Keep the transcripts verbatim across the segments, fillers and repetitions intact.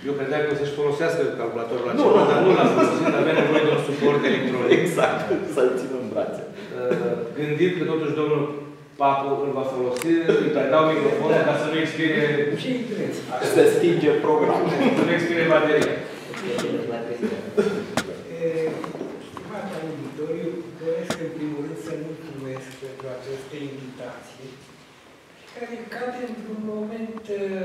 Eu credeam că o să-și folosească calculatorul acela, dar nu l-a folosit, avea nevoie de un suport electronic. Exact, să-l țin în brațe. Gândit că totuși domnul Papu îl va folosi, îi dau microfonul ca să nu expire... Ce-i crezi? Se stinge programul. Să nu expire bateria. Stimați auditori, doresc în primul rând să mulțumesc pentru această invitație, care cade într-un moment,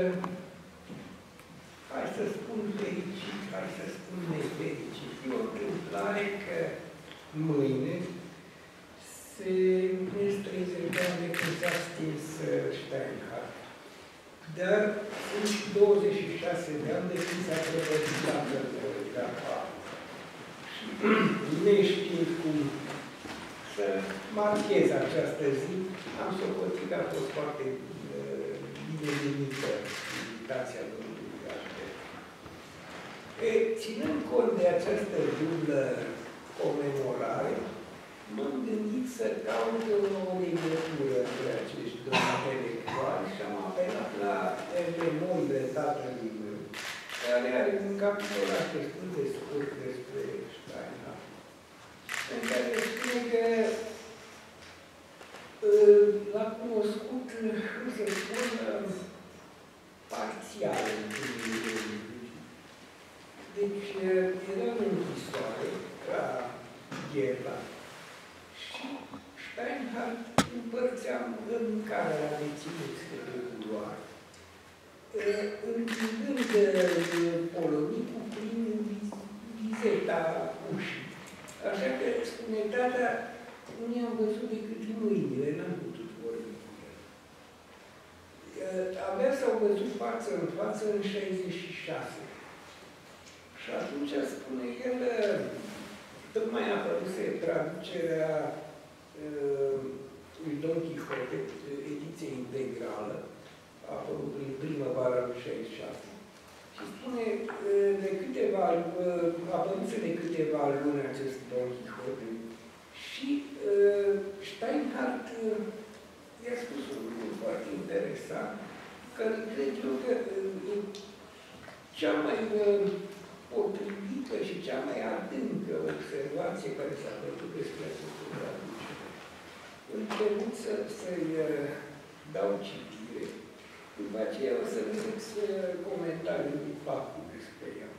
hai să spun fericit, hai să spun nefericit. E o întâmplare că mâine se împlinesc treizeci de ani de când s-a stins Steinhardt. Dar sunt și douăzeci și șase de ani de când s-a prevăzut la Gălău. Și neștiind cum să marchez această zi, am socotit că a fost foarte uh, bine venită invitația domnului Arter. Ținând cont de această dublă comemorare, m-am gândit să caut o legătură între acești doi intelectuali și am apelat la memoriile tatălui meu, care are un capitol destul de scurt despre Steinhardt, în care spune că l-a cunoscut, cum să spun, parțial. Deci era în închisoare, ca Gherla, și Steinhardt împărțea mâncarea la deținuți de culoare, întindând polonicul prin vizeta ușii. Așa că, spune tata, nu i-am văzut decât mâinile, n-am putut vorbi cu el. Abia s-au văzut față în față în șaizeci și șase. Și atunci, spune el, tocmai a apărut traducerea uh, lui Don Quixote, ediție integrală, a apărut în primăvara lui șaizeci și șase. Și spune, uh, de câteva, uh, a apărut de câteva luni acest Don Quixote și uh, Steinhardt uh, i-a spus un lucru foarte interesant, că cred eu că uh, cea mai uh, potrivită și cea mai adâncă observație care s-a făcut despre această traducere. Îmi permit să-i să dau citire. După aceea o să vedeți comentariul din faptul despre ea.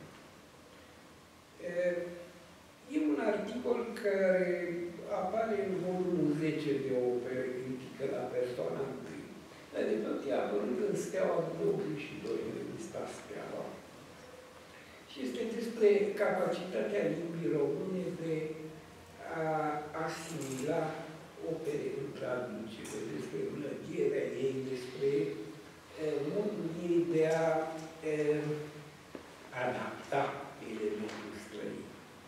E un articol care apare în volumul zece de opere critică la persoana întâi. Dar de fapt e apărut în Steaua douăzeci și doi, în revista Steaua. Și este despre capacitatea limbii române de a asimila opere în traducere, despre mlădierea ei, despre eh, modul ei de a eh, adapta elementul străin.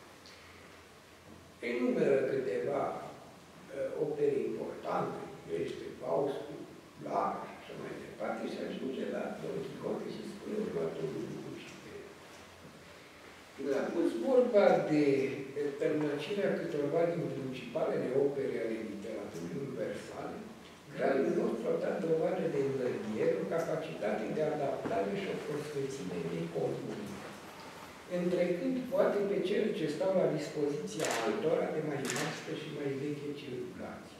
Enumeră câteva eh, opere importante, este Faustul, Lara și așa mai departe, și ajunge la Don Quixote și spune următorul lucru. Când a fost vorba de tălmăcirea câteva din principalele opere ale literaturii universale, graiul nostru a dat dovadă de învăluire, o capacitate de adaptare și o prospețime necomună, întrecând poate pe cele ce stau la dispoziția altora de mai vastă și mai veche circulație.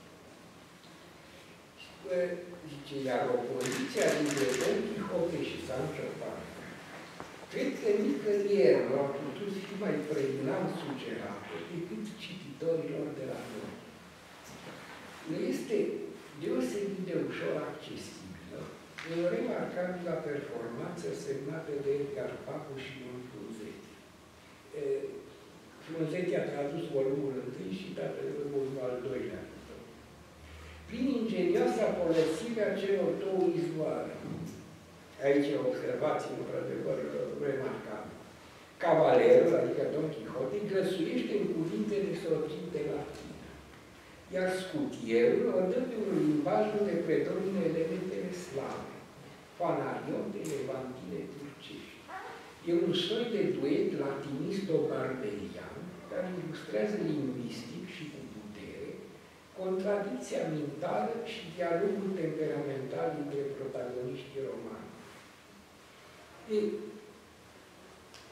Zice, iar opoziția dintre Don Quixote și Sancho Panza, cred că nicăieri nu a putut fi mai pregnant sugerată decât cititorilor de la noi. Nu este deosebit de ușor accesibilă, e o remarcabilă performanță semnată de Edgar Papu și Ion Frunzeti. Frunzeti a tradus volumul întâi și tatăl volumul al doilea. Prin ingenioasa folosire a celor două izvoare. Aici e o observație, într-adevăr, remarcabilă. Cavalerul, adică Don Quixote, grăsuiește în cuvintele sorginte latine, iar scutierul o dă pe un limbaj unde predomină elementele slave, fanariote, levantine, turcești. E un soi de duet latinisto-barberian, care ilustrează lingvistic și cu putere contradicția mentală și dialogul temperamental între protagoniștii romani. E,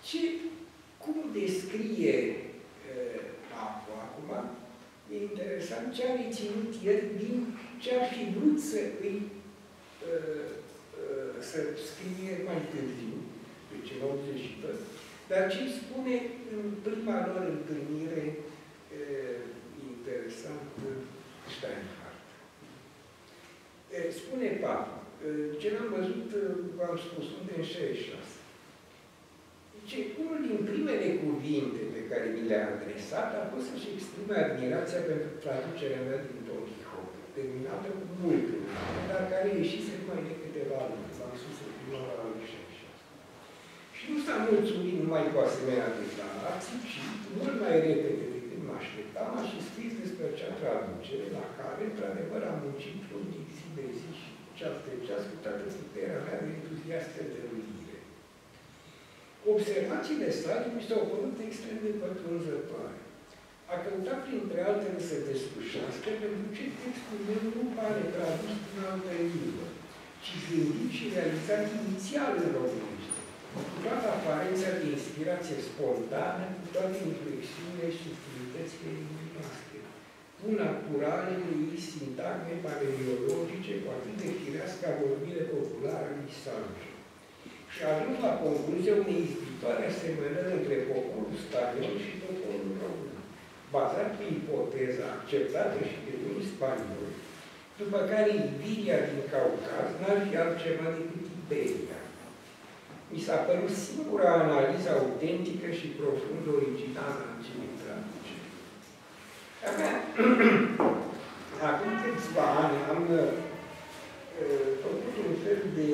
Ce, cum descrie uh, Papu acum, e interesant ce a reținut el din ce ar fi vrut să îi uh, uh, să scrie mai târziu, pe ceva optzeci și doi, dar ce spune în prima lor întâlnire uh, interesant Steinhardt. Uh, spune Papu, uh, ce l-am văzut, uh, v-am spus, unde în șaizeci și șase. Deci, unul din primele cuvinte pe care mi le-a adresat a fost să-și exprime admirația pentru traducerea mea din Don Quixote, terminată cu mult înainte, dar care ieșise numai de câteva luni, v-am spus în primăvara anului șaizeci și șase. Și nu s-a mulțumit numai cu asemenea declarații, ci mult mai repede decât mă așteptam, a și scris despre acea traducere, la care, într-adevăr, am muncit pruntic zi de zi și ceas de ceas cu toată puterea mea de entuziastă dăruire. Observațiile sale mi s-au părut extrem de pătrunzătoare. A căutat, printre altele, să deslușească pentru ce textul meu nu pare tradus în altă limbă, ci gândit și realizat inițial în românește, cu toată aparența de inspirație spontană, cu toate inflexiunile și subtilitățile limbii noastre, cu naturalele ei sintagme paleologice, cu atât de firească a vorbire populară lui Sancho. Și a ajuns la concluzia unei izbitoare asemănări între poporul spaniol și poporul român, bazat pe ipoteza acceptată și de unii spanioli, după care Iberia din Caucaz n-ar fi altceva decât Iberia. Mi s-a părut singura analiză autentică și profund originală a acelei traduceri. Abia, acum câțiva ani am uh, făcut un fel de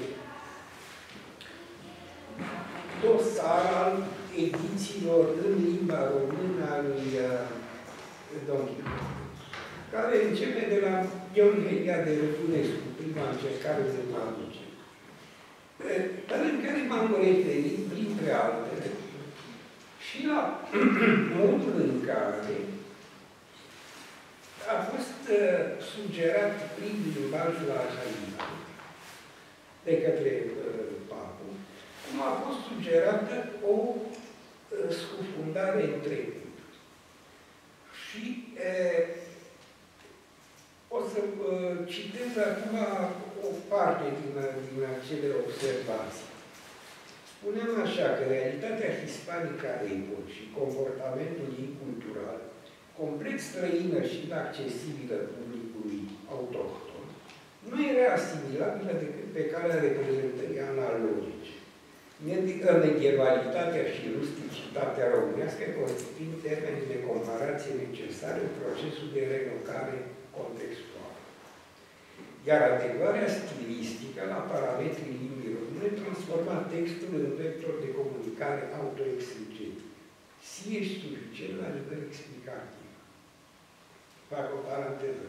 dosar al edițiilor în limba română a lui uh, Don Quixote, care începe de la Ion Helia de Rădunescu, prima încercare de traducere, dar în care m-am referit, printre altele, și la modul în care a fost uh, sugerat prin limbajul arhaic de către uh, Papu, cum a fost sugerată o uh, scufundare în trecut. Și uh, o să uh, citez acum o parte din, din acele observații. Spuneam așa că realitatea hispanică a epocii, comportamentul ei cultural, complet străină și inaccesibilă publicului autohton, nu era asimilabilă decât pe calea reprezentării analogice. Medievalitatea și rusticitatea românească constituind termeni de comparație necesare în procesul de relocare contextuală. Iar adecvarea stilistică la parametrii limbii române transforma textul în vector de comunicare autoexegetic, sie și suficient la nivel explicativ. Fac o paranteză.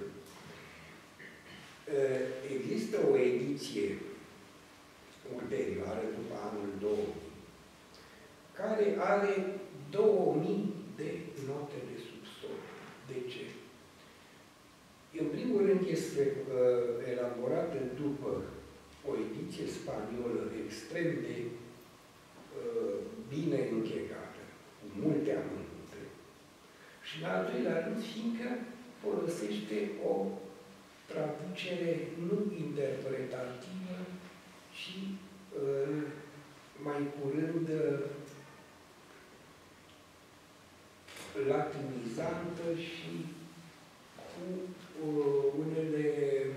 Există o ediție ulterioară, după anul două mii, care are două mii de note de subsol. De ce? În primul rând este uh, elaborată după o ediție spaniolă extrem de uh, bine închegată, cu multe amănunte. Și în al doilea rând, fiindcă folosește o traducere nu interpretativă, ci uh, mai curând uh, latinizantă și cu uh, unele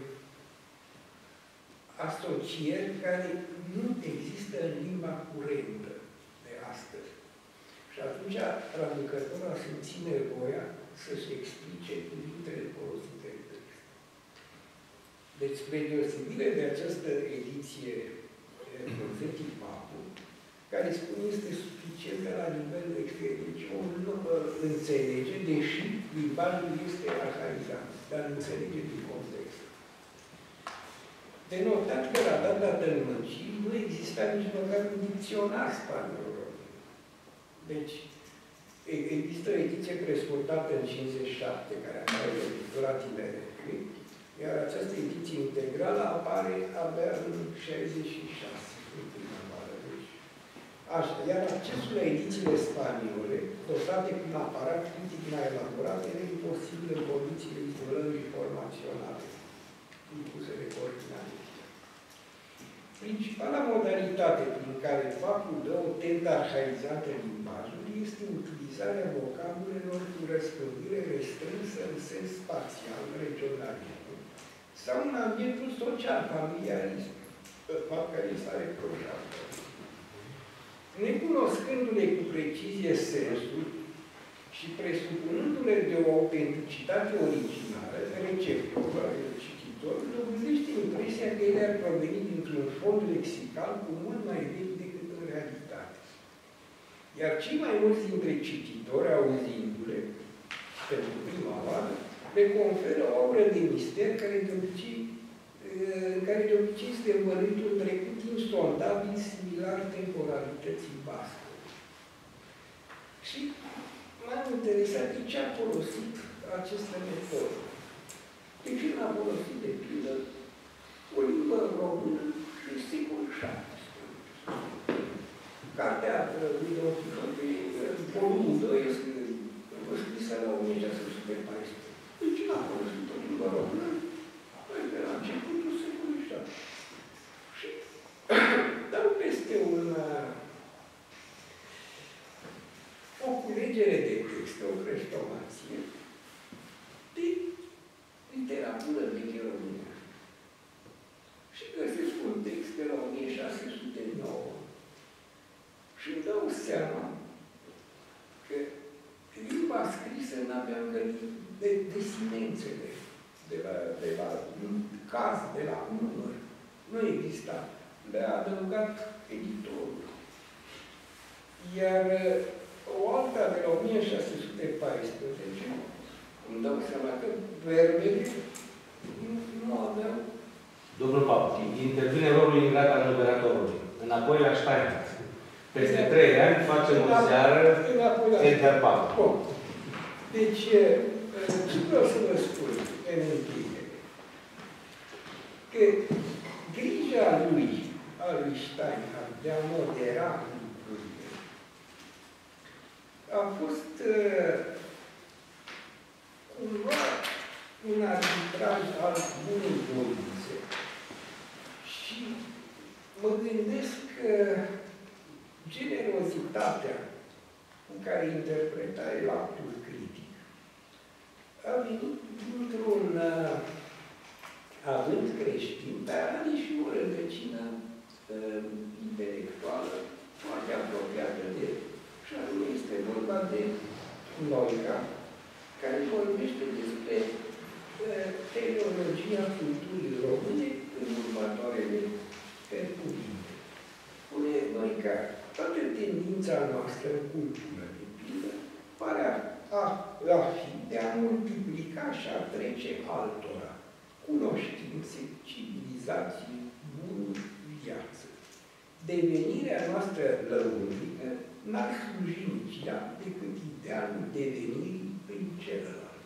asocieri care nu există în limba curentă de astăzi. Și atunci traducătorul a simțit nevoia să-și explice cuvintele folosite în text. Deci, spre deosebire de această ediție Confetii Papu, care spune este suficientă la nivel exterior. Deci omul nu înțelege, deși limbajul este arhaizat, dar înțelege din context. De notat că la data tălmăcii nu exista nici măcar un dicționar spaniol-român. Deci, există o ediție prescurtată în cincizeci și șapte, care apare de editura Tineretului, iar această ediție integrală apare abia în șaizeci și șase, în primăvară. Deci, Așa, iar accesul la edițiile spaniole, dotate cu un aparat critic mai elaborat, era imposibil în condițiile izolării informaționale impuse de coordinare. Principala modalitate prin care faptul dă o tendă arhaizată limbajului este utilizarea vocabulelor cu răspândire restrânsă în sens spațial, regionalism, sau în ambientul social, familiarism, fapt care s-a reproșat. Necunoscându-le cu precizie sensul și presupunându-le de o autenticitate originală, receptorul al cititorului, dobândește impresia că ele ar proveni dintr-un fond lexical cu mult mai vechi decât în realitate. Iar cei mai mulți dintre cititori, auzindu-le, pentru prima oară, le conferă o aură de mister care de obicei, în care de obicei este învăluit un trecut insondabil similar temporalității bască. Și m-am interesat de ce a folosit această metodă. De ce n-a folosit, de pildă, o limbă română de secolul șaptesprezece. Cartea lui Don Quixote, volumul doi, este scrisă la o mie șase sute paisprezece. De ce n-a folosit o limbă română? Păi, de la începutul secolului șaptesprezece. Și dau peste un, o culegere de texte, o crestomație, de literatură veche românească. Și găsesc un text de la o mie șase sute nouă. Și îmi dau seama că limba scrisă n-avea încă de desinențele, de la, de la caz, de la număr. Nu exista. Le-a adăugat editorul. Iar o alta de la o mie șase sute paisprezece, îmi dau seama că verbele nu, nu aveau... Domnul Papu, intervine rolul ingrat al operatorului. Înapoi la Steinhardt. Peste trei ani facem o seară Edgar Papu. Deci, ce vreau să vă spun în încheiere? Că grija lui, a lui Steinhardt, de a modera lucrurile, a fost uh, cumva un arbitraj al bunei voințe. Și mă gândesc că generozitatea cu care interpreta el actul critic a venit dintr-un uh, avânt creștin, dar are și o rădăcină uh, intelectuală foarte apropiată de el. Și anume este vorba de Noica, care vorbește despre uh, teleologia culturii române în următoarele cuvinte. Spune Noica, toată tendința noastră în cultură, de pildă, pare a, a, a fi de a multiplica și a trece altora cunoștințe, civilizații, bunuri, viață. Devenirea noastră lăuntrică n-ar sluji nici ea decât idealul devenirii prin celălalt.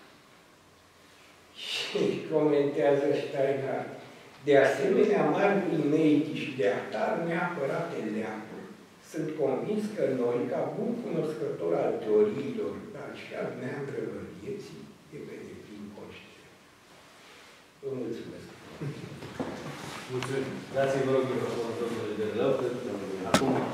Și comentează Steinhardt, de asemenea, mari primeitii și de atar neapărate leacuri, sunt convins că noi, ca bun cunoscător al teoriilor, dar și al meandrelor vieții, e pe deplin conștient. Vă mulțumesc! Mulțumesc! Dați-vă rog, domnule de Lăută, acum